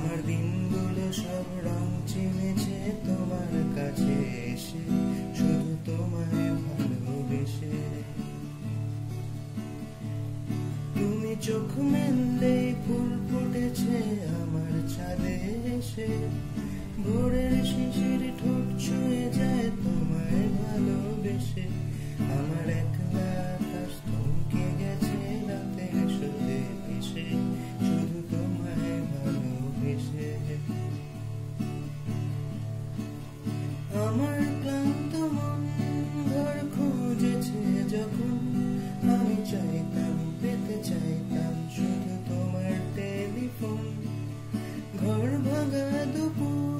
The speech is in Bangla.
আমার দিনগুলো সব রং চিনেছে তোমার কাছে এসে, শুধু তোমায় ভালোবেসে। তুমি চোখ মেললেই ফুল ফুটেছে আমার ছাদে এসে, ভোরের শিশির ঠোঁট ছুঁয়ে যায় তোমায় ভালোবেসে। আমার একলা আকাশ থমকে গেছে রাতের সুরে ভেসে, শুধু তোমায় ভালোবেসে। আমার ক্লান্ত মন ঘর খুঁজেছে যখন, আমি চাইতাম পেতে চাইতাম শুধু তোমার টেলিফোন। ঘর ভাঙা দুপুর